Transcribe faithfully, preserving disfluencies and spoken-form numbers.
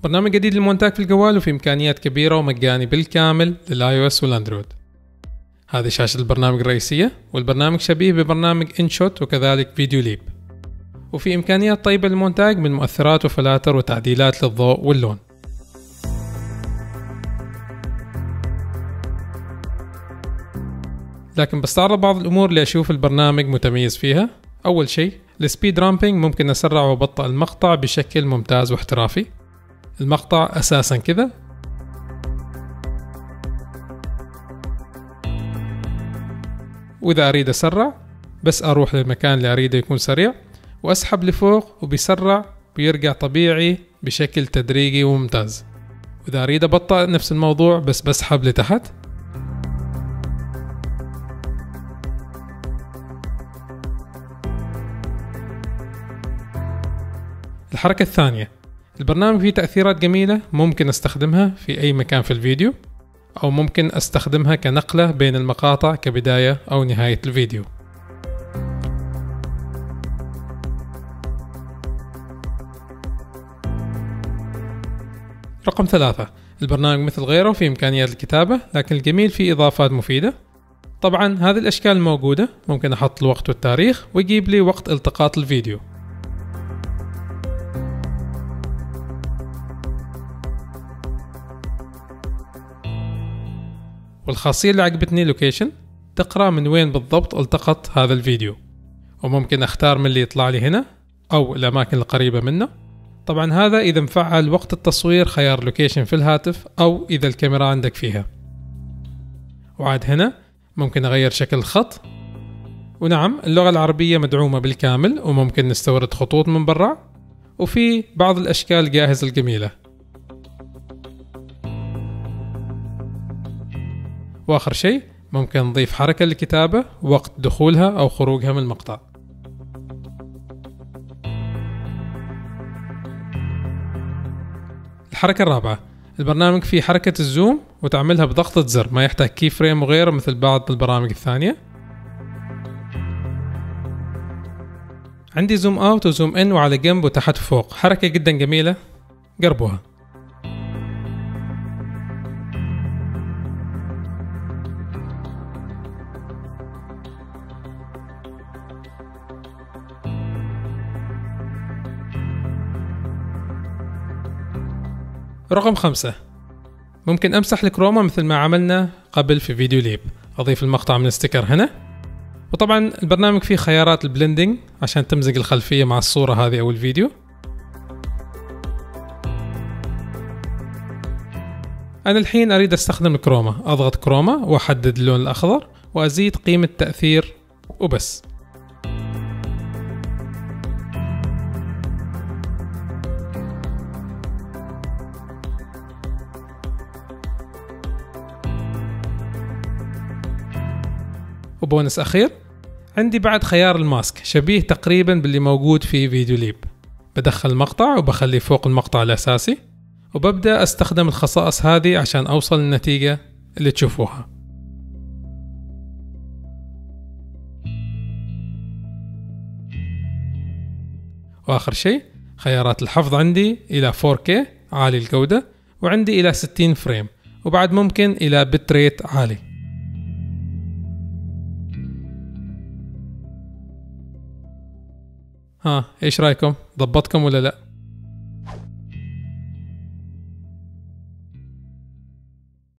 برنامج جديد للمونتاج في الجوال وفي إمكانيات كبيرة ومجاني بالكامل للآي أو إس والأندرويد. هذه شاشة البرنامج الرئيسية، والبرنامج شبيه ببرنامج إنشوت وكذلك فيديو ليب، وفي إمكانيات طيبة للمونتاج من مؤثرات وفلاتر وتعديلات للضوء واللون. لكن بستعرض بعض الأمور اللي أشوف البرنامج متميز فيها. أول شيء السبيد رامبينج، ممكن أسرع وأبطئ المقطع بشكل ممتاز واحترافي. المقطع أساسا كذا، وإذا أريد أسرع بس أروح للمكان اللي أريده يكون سريع وأسحب لفوق وبيسرع ويرجع طبيعي بشكل تدريجي وممتاز. وإذا أريد أبطئ نفس الموضوع بس بسحب لتحت. الحركة الثانية، البرنامج فيه تأثيرات جميلة ممكن استخدمها في أي مكان في الفيديو، أو ممكن استخدمها كنقلة بين المقاطع كبداية أو نهاية الفيديو. رقم ثلاثة، البرنامج مثل غيره في إمكانيات الكتابة، لكن الجميل فيه إضافات مفيدة. طبعا هذه الأشكال الموجودة ممكن أحط الوقت والتاريخ ويجيب لي وقت التقاط الفيديو. والخاصية اللي عجبتني لوكيشن، تقرأ من وين بالضبط التقط هذا الفيديو، وممكن أختار من اللي يطلع لي هنا أو الأماكن القريبة منه. طبعا هذا إذا مفعل وقت التصوير خيار لوكيشن في الهاتف، أو إذا الكاميرا عندك فيها. وعاد هنا ممكن أغير شكل الخط. ونعم اللغة العربية مدعومة بالكامل، وممكن نستورد خطوط من برا، وفي بعض الأشكال جاهزة الجميلة. وآخر شيء ممكن نضيف حركة للكتابة وقت دخولها أو خروجها من المقطع. الحركة الرابعة، البرنامج فيه حركة الزوم وتعملها بضغطة زر، ما يحتاج كي فريم وغيره مثل بعض البرامج الثانية. عندي زوم اوت وزوم ان وعلى جنب وتحت وفوق، حركة جدا جميلة، جربوها. رقم خمسة، ممكن أمسح الكروما مثل ما عملنا قبل في فيديو ليب. أضيف المقطع من الستيكر هنا. وطبعا البرنامج فيه خيارات البلندنج عشان تمزج الخلفية مع الصورة هذه أو الفيديو. أنا الحين أريد أستخدم الكروما، أضغط كروما وأحدد اللون الأخضر وأزيد قيمة تأثير وبس. وبونس أخير، عندي بعد خيار الماسك شبيه تقريبا باللي موجود في فيديو ليب. بدخل المقطع وبخليه فوق المقطع الأساسي، وببدأ أستخدم الخصائص هذه عشان أوصل للنتيجة اللي تشوفوها. وآخر شيء خيارات الحفظ عندي إلى فور كيه عالي الجودة، وعندي إلى ستين فريم، وبعد ممكن إلى بت ريت عالي. ها ايش رايكم؟ ضبطكم ولا لا؟